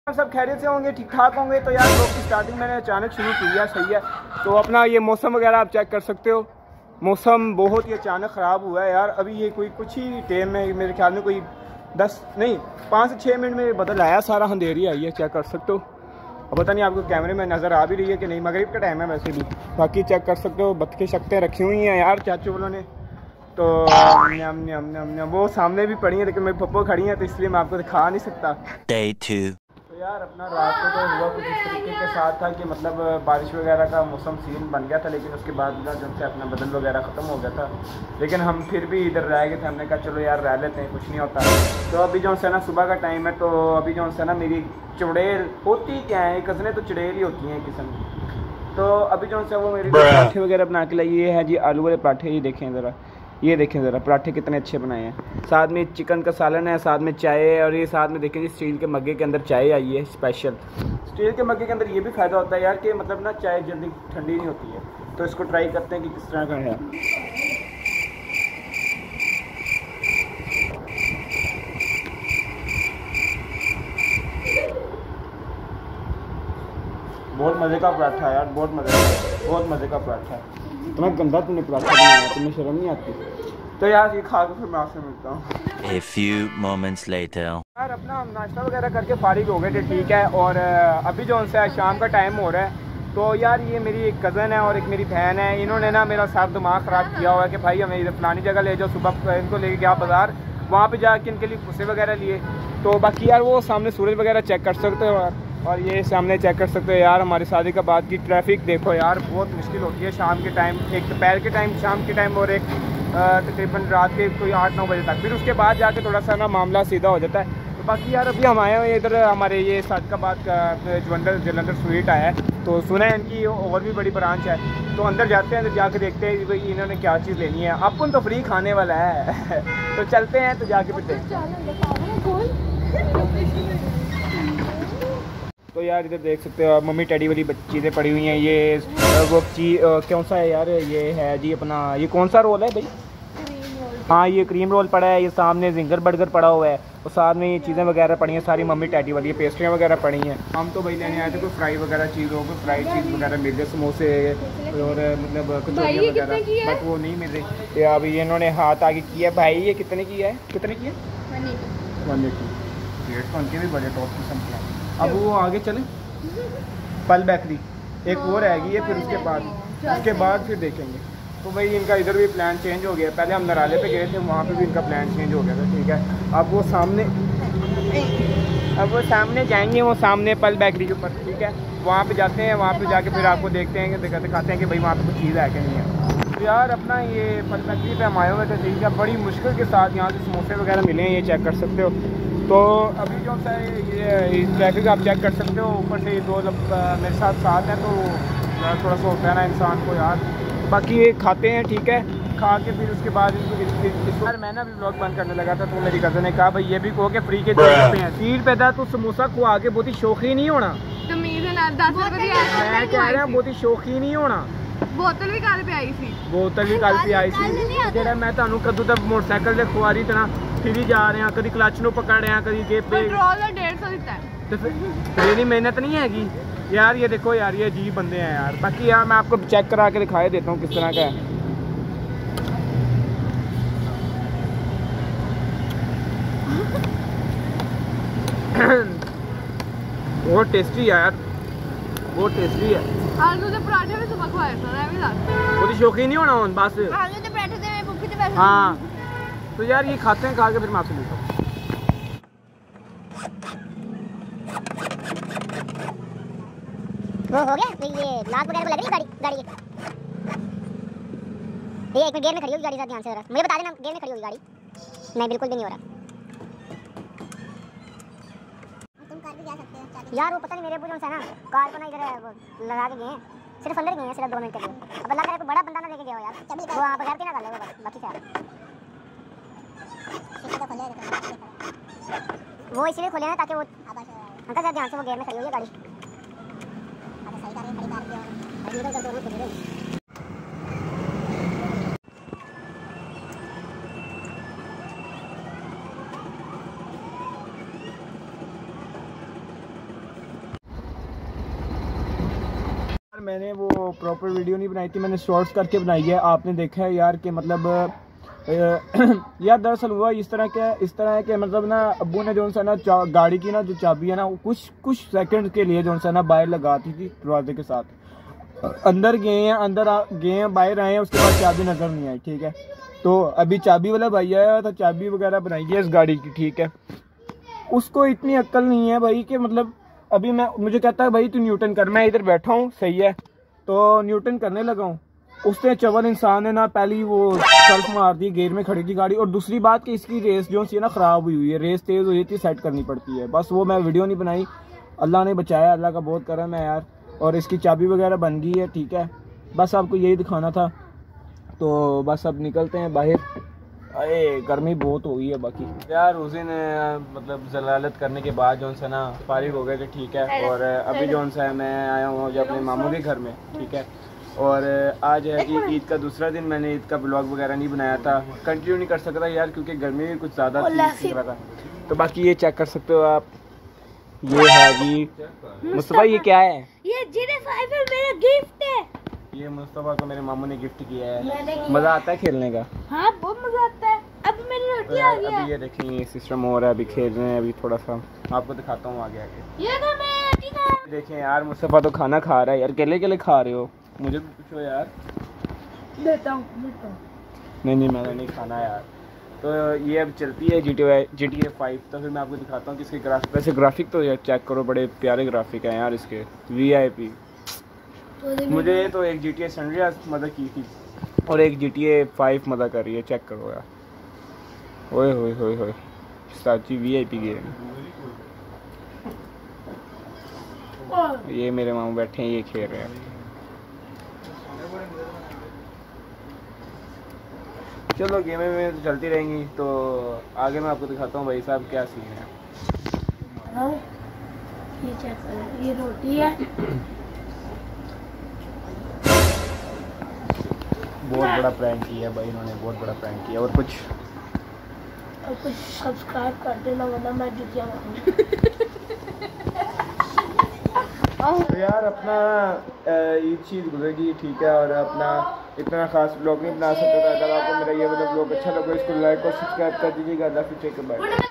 सब खैरियत से होंगे, ठीक ठाक होंगे। तो यार लोग की स्टार्टिंग मैंने अचानक शुरू की है, सही है। तो अपना ये मौसम वगैरह आप चेक कर सकते हो, मौसम बहुत ही अचानक ख़राब हुआ है यार। अभी ये कोई कुछ ही टाइम में, मेरे ख्याल में कोई 5 से 6 मिनट में बदल आया, सारा अंधेरी आई है, चेक कर सकते हो। अब पता नहीं आपको कैमरे में नज़र आ भी रही है कि नहीं, मगरिब का टाइम है वैसे भी। बाकी चेक कर सकते हो, बतखें शक्तें रखी हुई हैं यार चाचू वालों ने। तो वो सामने भी पड़ी हैं, लेकिन मेरी पप्पो खड़ी हैं तो इसलिए मैं आपको दिखा नहीं सकता। Day 2 तो यार अपना रात को तो हुआ कुछ इस तरीके के साथ था कि मतलब बारिश वगैरह का मौसम सीन बन गया था, लेकिन उसके बाद ना जब से अपना बदल वगैरह ख़त्म हो गया था। लेकिन हम फिर भी इधर रह गए थे, हमने कहा चलो यार रह लेते हैं, कुछ नहीं होता। तो अभी जो है ना सुबह का टाइम है, तो अभी जो है ना मेरी चुड़ैल होती क्या है, कज़नें तो चुड़ैल ही होती हैं किस्म की। तो अभी जो है वो मेरे पराठे वगैरह बना के लाई। ये है जी आलू वाले पराठे, ये देखें ज़रा, ये देखें ज़रा पराठे कितने अच्छे बनाए हैं। साथ में चिकन का सालन है, साथ में चाय है, और ये साथ में देखें जी स्टील के मग्गे के अंदर चाय आई है स्पेशल। स्टील के मग्गे के अंदर ये भी फ़ायदा होता है यार कि मतलब ना चाय जल्दी ठंडी नहीं होती है। तो इसको ट्राई करते हैं कि किस तरह का है। बहुत मज़े का पराठा है यार, बहुत मज़े का पराठा है। इतना गंदा तुमने पराठा बनाया, तुम्हें शर्म नहीं आती? तो यार ये खा के फिर मैं आपसे मिलता हूँ। A few moments later यार अपना नाश्ता वगैरह करके फारिग हो गए थे, ठीक है। और अभी जो उनसे शाम का टाइम हो रहा है। तो यार ये मेरी एक कज़न है और एक मेरी बहन है, इन्होंने ना मेरा साफ दिमाग ख़राब किया हुआ है कि भाई हमें इधर फलानी जगह ले जाओ। सुबह इनको लेके गया बाज़ार, वहाँ पे जाके इनके लिए भूसे वगैरह लिए। तो बाकी यार वो सामने सूरज वगैरह चेक कर सकते हो यार, और ये सामने चेक कर सकते हो यार हमारी शादी के बाद की ट्रैफिक देखो यार, बहुत मुश्किल होती है शाम के टाइम, एक दोपहर के टाइम, शाम के टाइम, और एक तकरीबन रात के कोई 8-9 बजे तक। फिर उसके बाद जाके थोड़ा सा ना मामला सीधा हो जाता है। तो बाकी यार अभी हम आए हुए इधर, हमारे ये सादकाबाद का जलंधर स्वीट आया है। तो सुना है इनकी और भी बड़ी ब्रांच है, तो अंदर जाते हैं, अंदर जाके देखते हैं कि भाई इन्होंने क्या चीज़ लेनी है। अपन तो फ्री खाने वाला है तो चलते हैं, तो जाके फिर देखते हैं। तो यार इधर देख सकते हो मम्मी टैडी वाली चीज़ें पड़ी हुई हैं। ये वो चीज़ कौन सा है यार, ये है जी अपना, ये कौन सा रोल है भाई? हाँ ये क्रीम रोल पड़ा है, ये सामने जिंगर बर्गर पड़ा हुआ है, और साथ में ये चीज़ें वगैरह पड़ी हैं सारी मम्मी टैडी वाली, पेस्ट्रियाँ वगैरह पड़ी हैं। हम तो भाई लेने आए थे कोई फ्राई वगैरह चीज़ हो, कोई फ्राई चीज़ वगैरह मिल जाए, समोसे और मतलब कचौरियाँ वगैरह, बट वो नहीं मिल रही। अभी इन्होंने हाथ आगे किया। भाई ये कितने की है, कितने की है? 180। रेट तो उनके भी बड़े टॉप किस्म के हैं। अब वो आगे चलें, पल बेकरी एक वो रहेगी है, फिर उसके बाद फिर देखेंगे। तो भाई इनका इधर भी प्लान चेंज हो गया। पहले हम नराले पे गए थे, वहाँ पे भी इनका प्लान चेंज हो गया था, ठीक है। अब वो सामने जाएंगे, वो सामने पल बेकरी के ऊपर, ठीक है। वहाँ पे जाते हैं, वहाँ पे जाके फिर आपको देखते हैं, दिखाते हैं कि भाई वहाँ पे कुछ चीज़ है कि नहीं है। तो यार अपना ये पल बेकरी पे हम आए हुए थे, ठीक है। बड़ी मुश्किल के साथ यहाँ से समोसे वगैरह मिले हैं, ये चेक कर सकते हो। तो अभी जो है ये ट्रैफिक आप चेक कर सकते हो, ऊपर से ये 2 मेरे साथ हैं, तो थोड़ा सा होता है ना इंसान को यार। बाकी ये खाते हैं, ठीक है। खा के फिर उसके बाद इसको यार मैं ना अभी ब्लॉग बंद करने लगा था, तो मेरी कज़न ने कहा भाई ये भी कहो कि फ्री के 2 रुपये हैं। 30 रुपये था तो समोसा को आगे बहुत ही शौकीन नहीं होना, तो मैं कह रहा हूँ बहुत ही शौकीन नहीं होना। बोतल भी कल पे आई थी, ਜਿਹੜਾ ਮੈਂ ਤੁਹਾਨੂੰ ਕਦੋਂ ਤੱਕ मोटरसाइकिल से खुआरी तरह फिरी जा रहे हैं, कभी क्लच ਨੂੰ पकड़ रहे हैं, कभी गेप पे पेट्रोल का 150 ਦਿੱਤਾ है। तो फिर मेरी मेहनत नहीं हैगी यार। ये देखो यार, ये अजीब बंदे हैं यार। बाकी यार मैं आपको चेक करा के दिखाए देता हूँ किस तरह का है। बहुत टेस्टी है यार, बहुत टेस्टी है। आलू के पराठे भी सुबह खवाए थे, मैं भी साथ बहुत ही शौकीन नहीं होना बस। आलू के पराठे से मैं भूखी थी वैसे। हाँ तो यार ये खाते हैं, खा के फिर मैं आपसे मिलता हूँ। वो हो गया तो ये लाख वगैरह को लग रही है गाड़ी ये एक मिनट गेयर में खड़ी होगी गाड़ी, साथ ध्यान से जरा मुझे बता देना गेयर में खड़ी होगी गाड़ी। नहीं बिल्कुल भी नहीं हो रहा। तुम कार भी जा सकते हो यार, वो पता नहीं मेरे अब्बू जो है ना कार को ना इधर लगा के गए हैं, सिर्फ अंदर गए हैं, सिर्फ 2 मिनट के लिए। अब अल्लाह करे कोई बड़ा बंदा ना लेके गया हो यार, वो आप बगैर ना कर ले बस, बाकी क्या वो इसलिए खोले हैं ताकि वो अंकल साहब ध्यान से वो गेयर में खड़ी हुई है गाड़ी। सही कर रही है, खड़ी कार है। मैंने वो प्रॉपर वीडियो नहीं बनाई थी, मैंने शॉर्ट्स करके बनाई है। आपने देखा है यार कि मतलब यार दरअसल हुआ इस तरह है कि मतलब ना अब्बू ने जो सा ना गाड़ी की ना जो चाबी है ना कुछ सेकंड के लिए जो सा ना बाहर लगाती थी दरवाजे के साथ। अंदर गए हैं बाहर आए हैं, उसके बाद चाबी नज़र नहीं आई। ठीक है, तो अभी चाबी वाला भाई आया तो चाबी वगैरह बनाई है इस गाड़ी की। ठीक है, उसको इतनी अक्ल नहीं है भाई कि मतलब अभी मुझे कहता है भाई तू न्यूटन कर, मैं इधर बैठा हूँ सही है तो न्यूटन करने लगा हूँ। उसने चवल इंसान ने ना पहली वो सल्फ मार दी, गेयर में खड़ी थी गाड़ी। और दूसरी बात कि इसकी रेस जो सी ना ख़राब हुई है, रेस तेज़ हुई थी, सेट करनी पड़ती है। बस वो मैं वीडियो नहीं बनाई, अल्लाह ने बचाया, अल्लाह का बहुत करम है यार। और इसकी चाबी वगैरह बन गई है। ठीक है, बस आपको यही दिखाना था। तो बस अब निकलते हैं बाहर। अरे गर्मी बहुत हो गई है बाकी यार। उस दिन मतलब जलालत करने के बाद जो सा ना फारिग हो गए थे। ठीक है, और अभी जो सा है मैं आया हूँ जो अपने मामू के घर में। ठीक है, और आज है कि ईद का दूसरा दिन। मैंने ईद का ब्लॉग वगैरह नहीं बनाया था, कंटिन्यू नहीं कर सकता यार क्योंकि गर्मी भी कुछ ज़्यादा था। तो बाकी ये चेक कर सकते हो आप, ये है जी मुस्तफ़ा। ये क्या है? ये GTA 5 है, मेरा गिफ्ट है। ये मुस्तफ़ा को मेरे मामू ने गिफ्ट किया है। मज़ा आता है खेलने का? हाँ बहुत मजा आता है। अब मेरी रोटी आ गई है। अभी ये देखें ये सिस्टम हो रहा है, अभी खेल रहे हैं। अभी थोड़ा सा आपको दिखाता हूँ आगे आगे। ये तो मैं रोटी खा। देखें यार मुस्तफ़ा तो खाना खा रहा है यार। केले खा रहे हो? मुझे भी पूछो यार। देता हूँ। नहीं मैंने नहीं खाना यार। तो ये अब चलती है GTA 5। तो फिर मैं आपको दिखाता हूँ कि इसके ग्राफिक, वैसे ग्राफिक तो यार चेक करो, बड़े प्यारे ग्राफिक हैं यार इसके, VIP। मुझे तो एक GTA San Andreas मज़ा की थी और एक GTA 5 मज़ा कर रही है। चेक करो यार, ओए होए होए होए, साची VIP गेम। ये मेरे मामू बैठे हैं, ये खेल रहे हैं। चलो गेमें में तो चलती रहेंगी, तो आगे मैं आपको दिखाता हूँ भाई साहब क्या सीन है। ये चेक करो, ये रोटी है। बहुत बड़ा प्रैंक किया भाई इन्होंने, बहुत बड़ा प्रैंक किया। और कुछ सब्सक्राइब कर देना वरना मैं जुतिया मारूंगा। तो यार अपना ईद चीज़ गुजरेगी। ठीक है, और अपना इतना खास ब्लॉग नहीं बना सकता था। अगर आपको मेरा ये वाला ब्लॉग अच्छा लगा इसको लाइक और सब्सक्राइब कर दीजिएगा। अल्लाह हाफ़िज़, टेक केयर, बाय।